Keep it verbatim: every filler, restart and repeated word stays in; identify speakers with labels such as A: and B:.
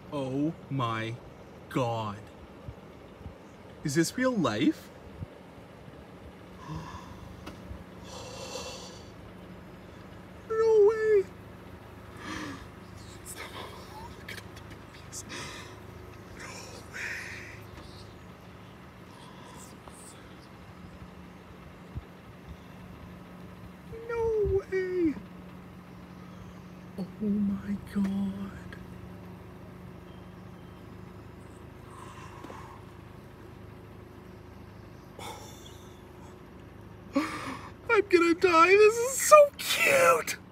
A: Oh my god. Is this real life? No way. Look at all the babies. No way. No way. Oh my god. I'm gonna die. This is so cute.